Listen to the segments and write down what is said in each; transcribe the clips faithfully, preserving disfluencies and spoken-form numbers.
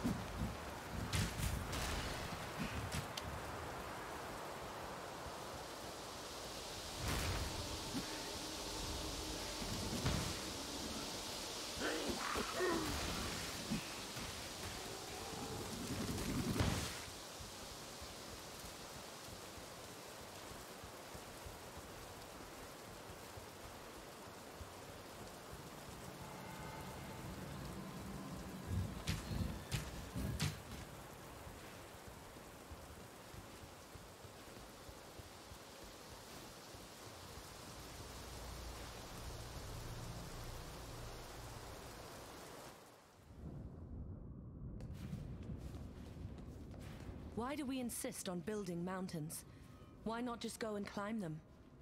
Why do we insist on building mountains? Why not just go and climb them?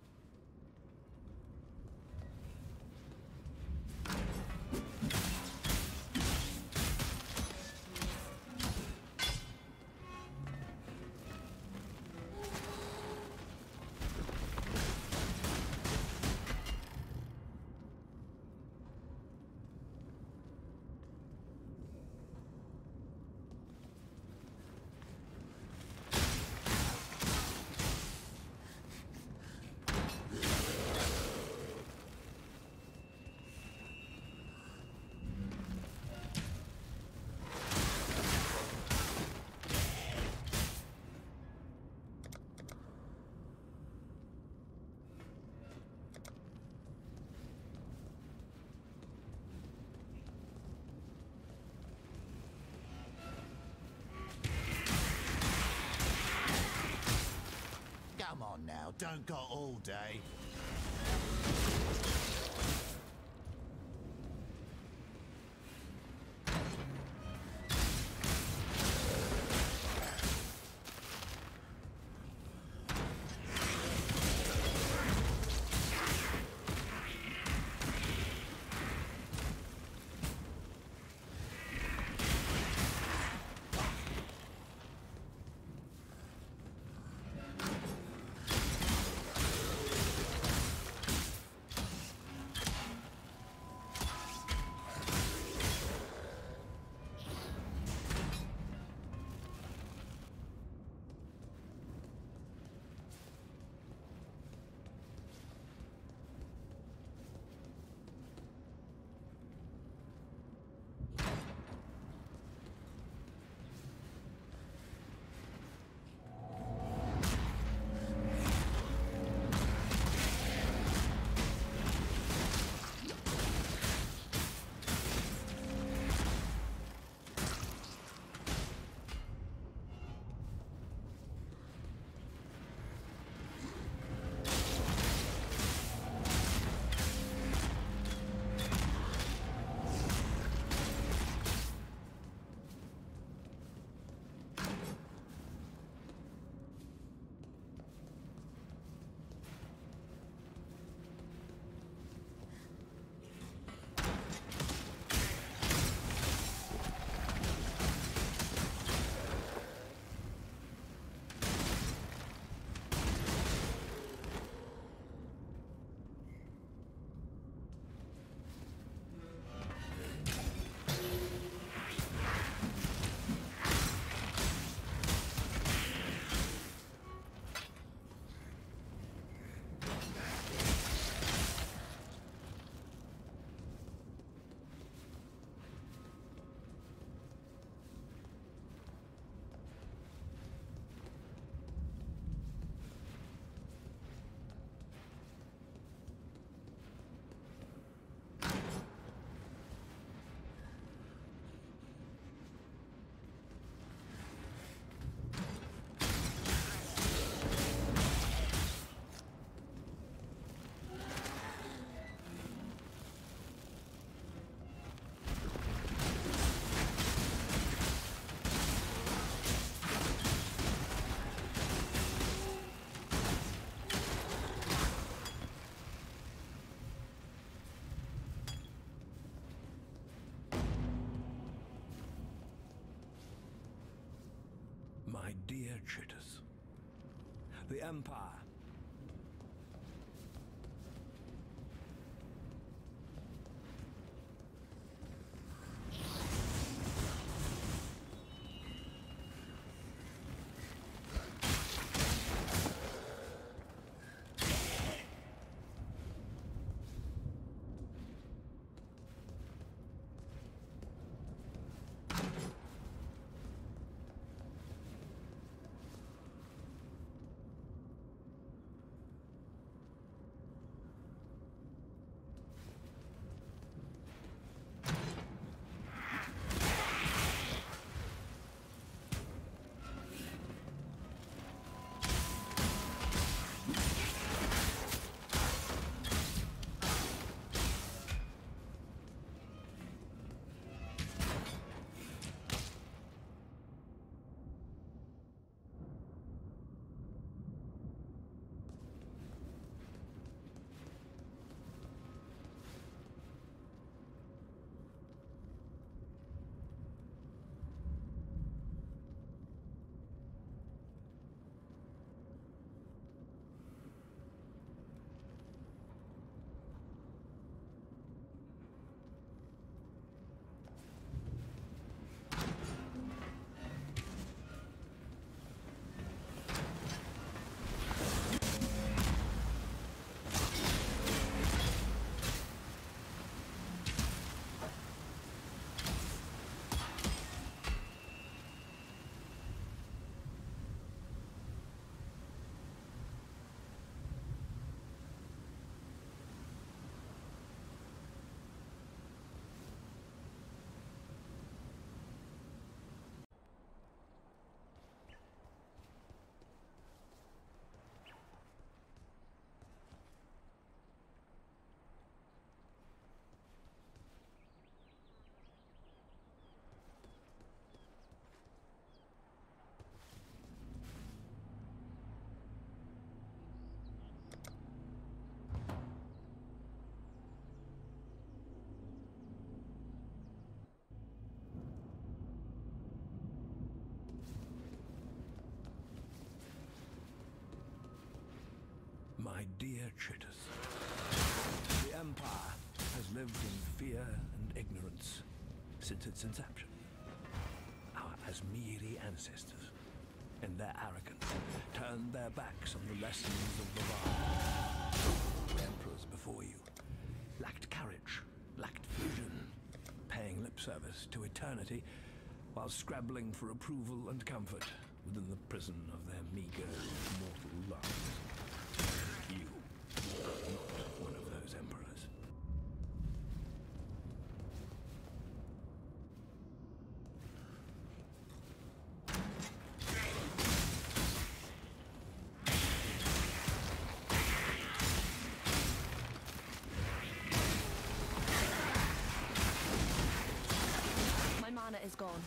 Come on now, don't go all day. My dear Chitters, the Empire. My dear Chitters, the Empire has lived in fear and ignorance since its inception. Our Asmiri ancestors, in their arrogance, turned their backs on the lessons of the Barter. The emperors before you lacked courage, lacked vision, paying lip service to eternity while scrabbling for approval and comfort within the prison of their meager mortal lives. You are not one of those emperors. My mana is gone.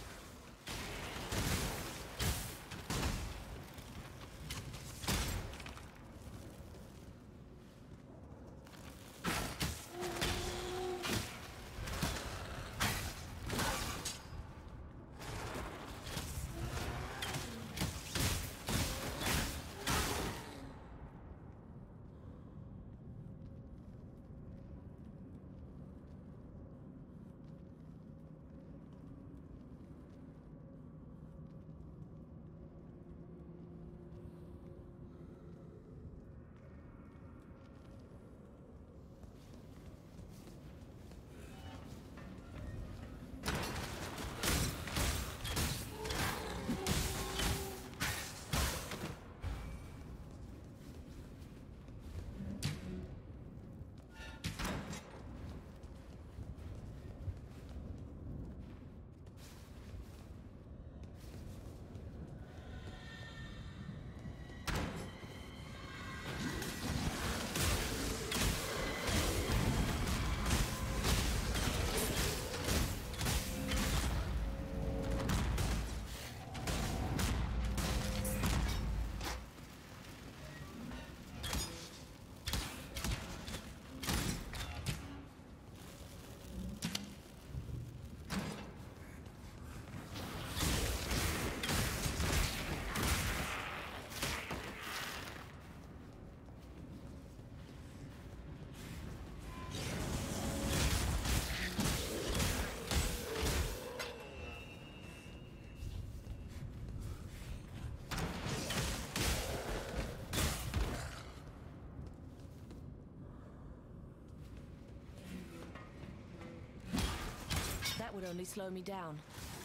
That would only slow me down.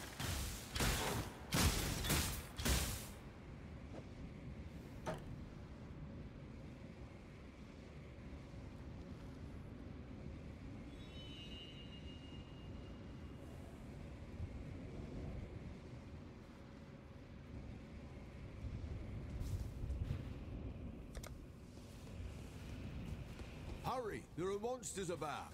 Hurry! There are monsters about!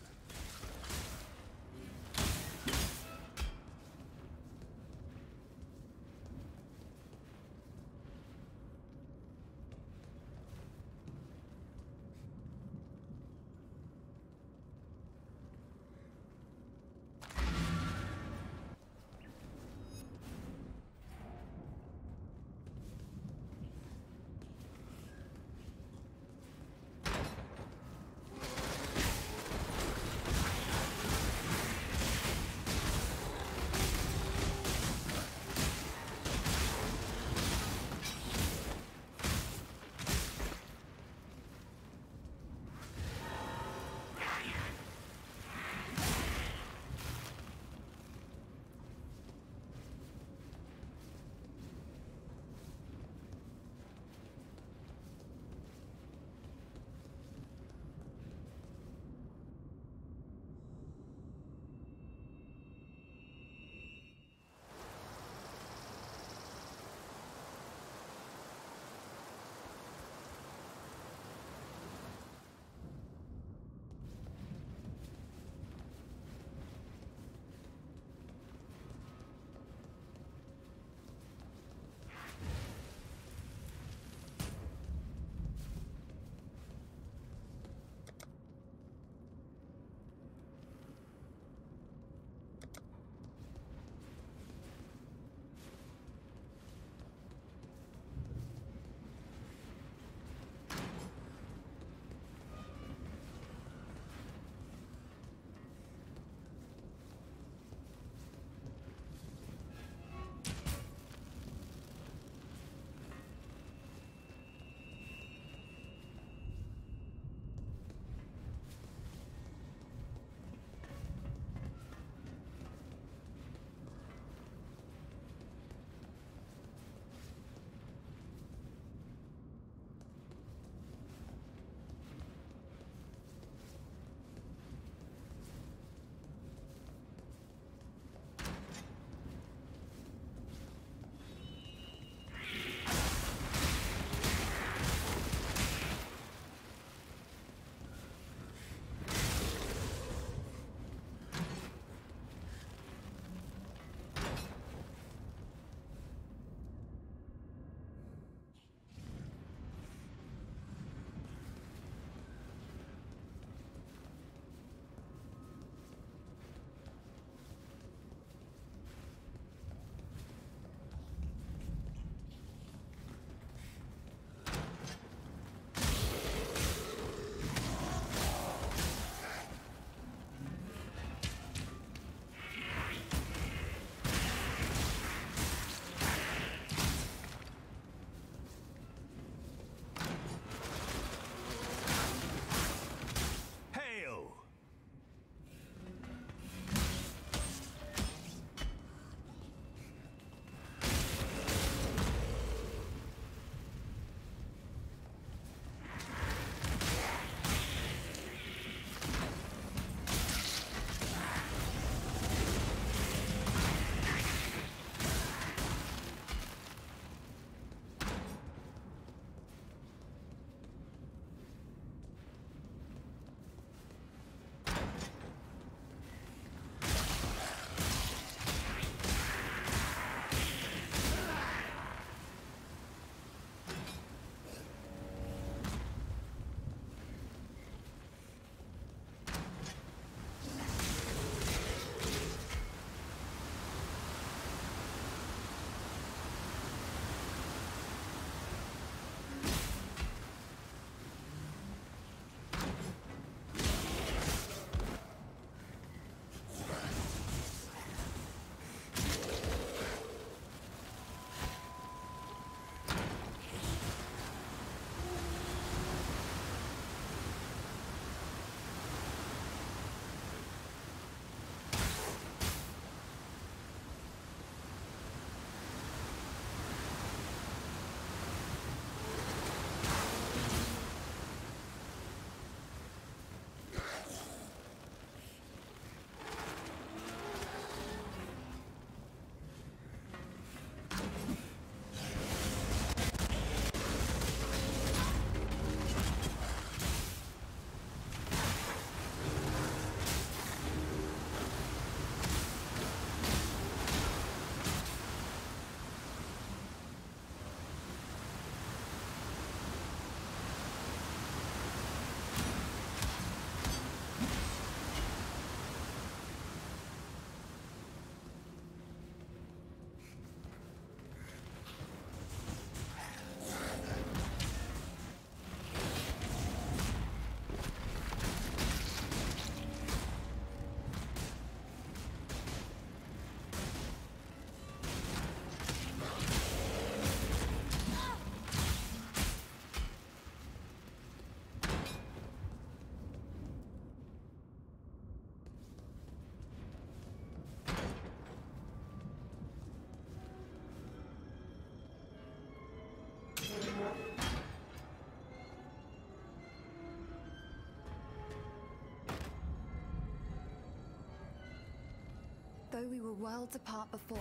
though we were worlds apart before.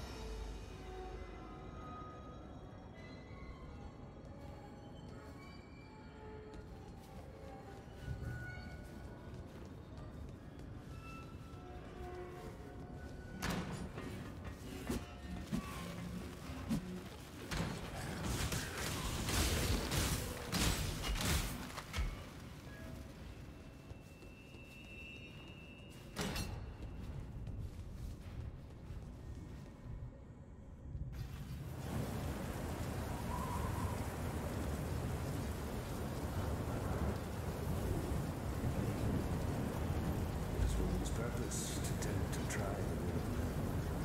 Purpose to tend to try the will of man.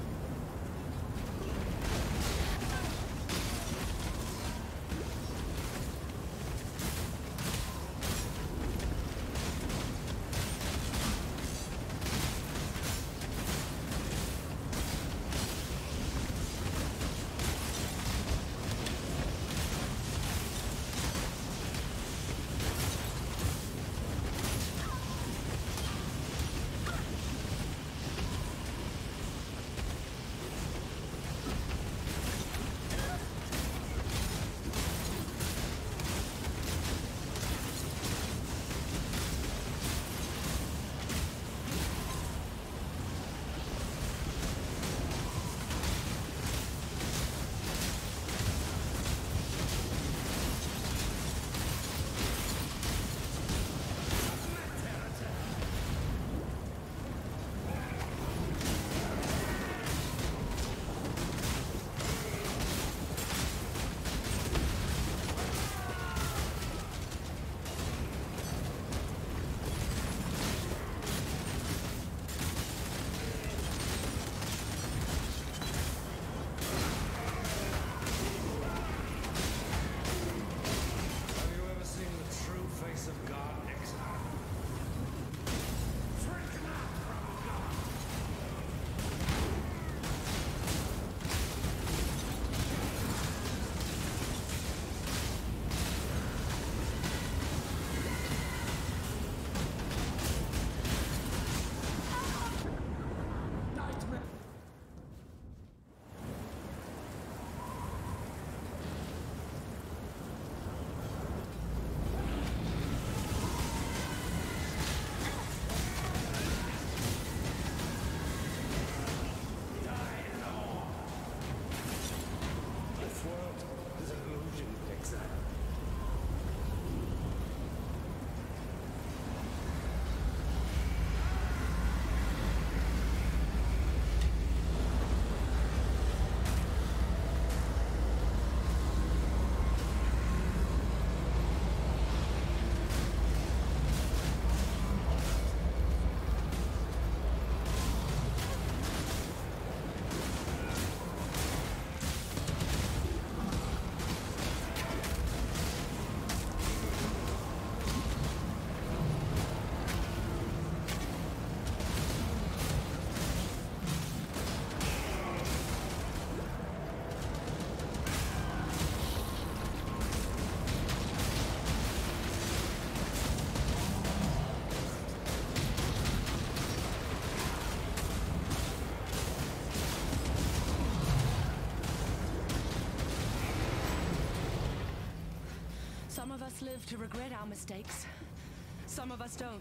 Some of us live to regret our mistakes. Some of us don't.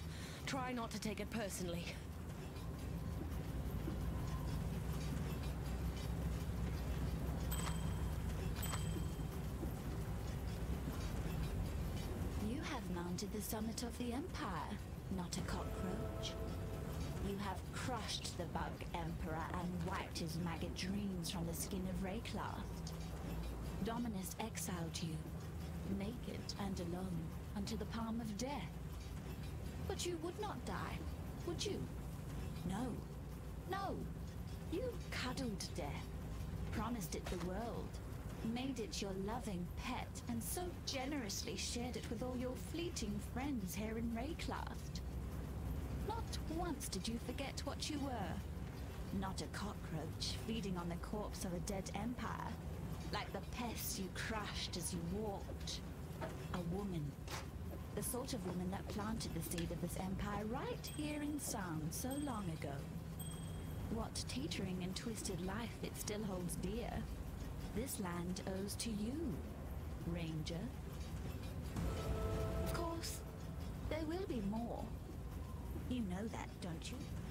Try not to take it personally. You have mounted the summit of the Empire, not a cockroach. You have crushed the bug Emperor and wiped his maggot dreams from the skin of Wraeclast. Dominus exiled you, naked and alone, unto the palm of death. But you would not die, would you? No. No. You cuddled death, promised it the world, made it your loving pet, and so generously shared it with all your fleeting friends here in Wraeclast. Not once did you forget what you were. Not a cockroach feeding on the corpse of a dead empire, like the pests you crushed as you walked. A woman. The sort of woman that planted the seed of this empire right here in Sound so long ago. what teetering and twisted life it still holds dear, this land owes to you, Ranger. Of course, there will be more. You know that, don't you?